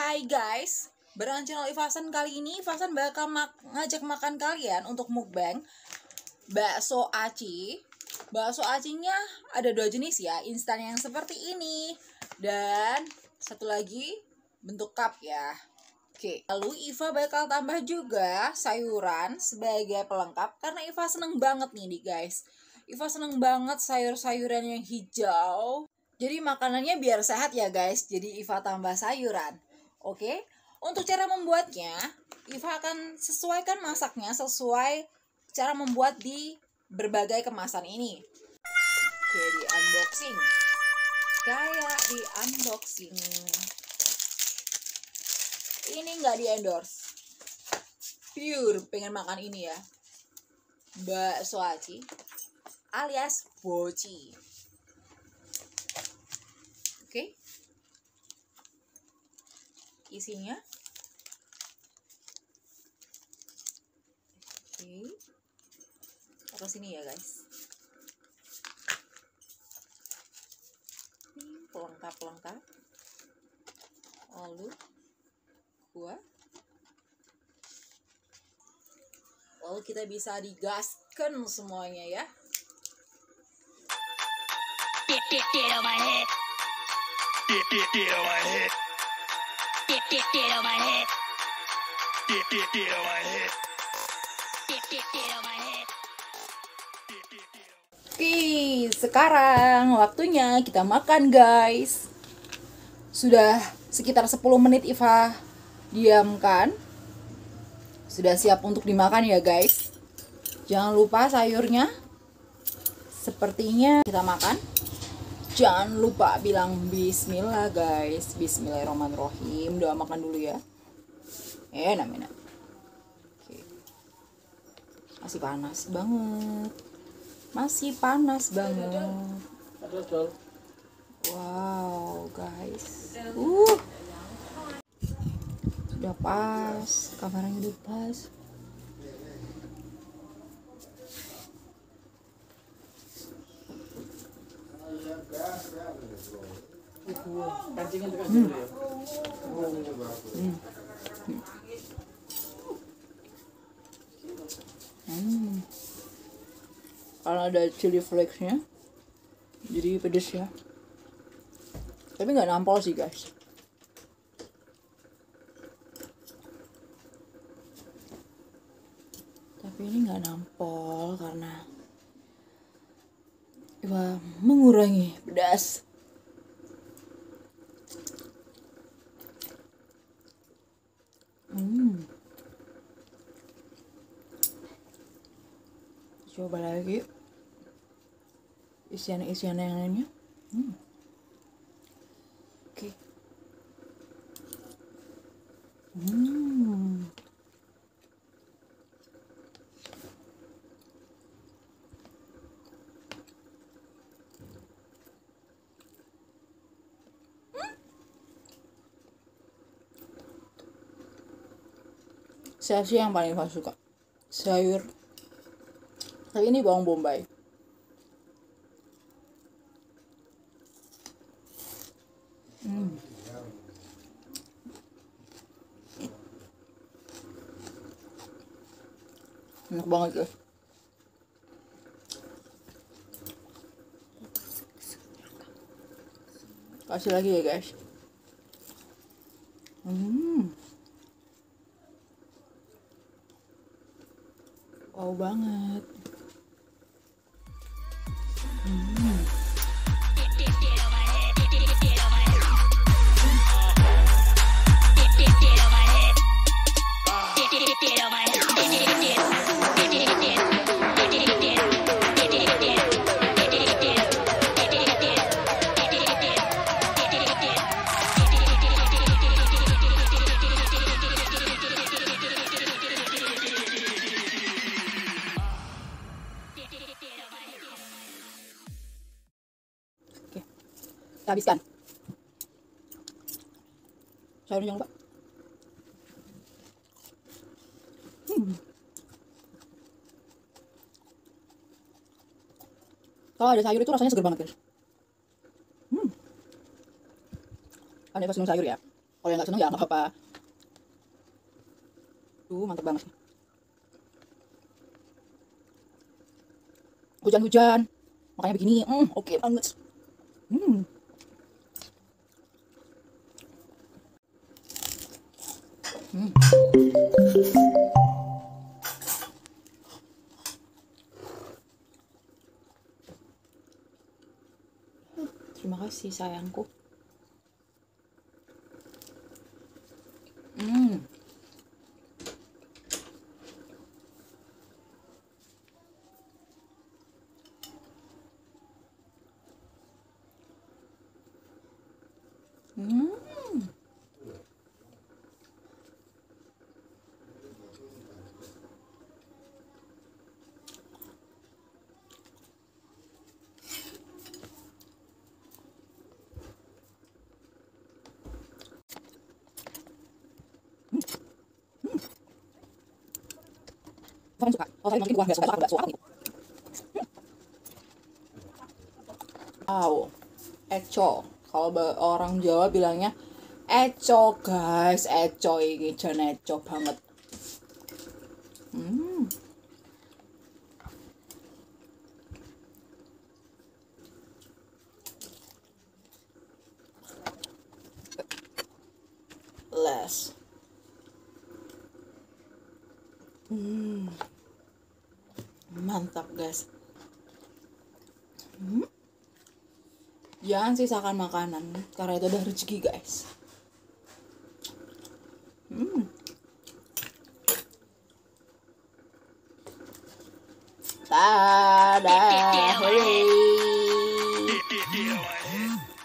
Hai guys, barengan channel Ivasan kali ini Ivasan bakal ngajak makan kalian untuk mukbang bakso aci. Bakso acinya ada 2 jenis ya, instan yang seperti ini dan satu lagi bentuk cup ya. Oke, lalu Iva bakal tambah juga sayuran sebagai pelengkap karena Iva seneng banget nih guys. Iva seneng banget sayur-sayuran yang hijau. Jadi makanannya biar sehat ya guys. Jadi Iva tambah sayuran. Oke. Untuk cara membuatnya, Iva akan sesuaikan masaknya sesuai cara membuat di berbagai kemasan ini. Oke, di unboxing. Kayak di unboxing. Ini nggak di endorse. Pure pengen makan ini ya. Bakso aci alias boci. Oke. Isinya. Oke. Taruh sini ya, guys. Ini pelengkap-pelengkap. Lalu kuah. Lalu kita bisa digaskan semuanya ya. Get on my head. Get on my head. Get on my head. Get on my head. Get on my head. Oke, sekarang waktunya kita makan guys. Sudah sekitar 10 menit Iva diamkan. Sudah siap untuk dimakan ya guys. Jangan lupa sayurnya. Sepertinya kita makan. Jangan lupa bilang bismillah guys. Bismillahirrahmanirrahim. Doa makan dulu ya. Namanya. Oke. Masih panas banget. Masih panas banget. Wow guys. Udah pas. Kamarnya udah pas. Kalau ada chili flakesnya jadi pedes ya, tapi nggak nampol sih guys. Tapi ini nggak nampol karena Iva mengurangi pedas. Coba lagi isian yang lainnya. Oke. Saya sih yang paling suka sayur. Tapi ini bawang bombay. Enak banget guys. Kasih lagi ya guys. Wow banget. Oke, kita habiskan. Sayurnya jangan lupa. Kalau ada sayur itu rasanya seger banget guys. Kan Eva seneng sayur ya. Kalau yang nggak seneng ya nggak apa-apa. Tuh mantap banget. Hujan-hujan, makanya begini. Oke banget. Hmm. Hmm. Terima kasih sayangku. Hmm. Hmm. Saya suka. Kalau saya mungkin kuah nggak suka bakso apa gitu. Wow, eco. Kalau orang Jawa bilangnya eco guys, eco ini jangan eco banget. Hmm. Les. Mantap guys. Jangan sisakan makanan karena itu udah rezeki guys. Dadah. Get on my head.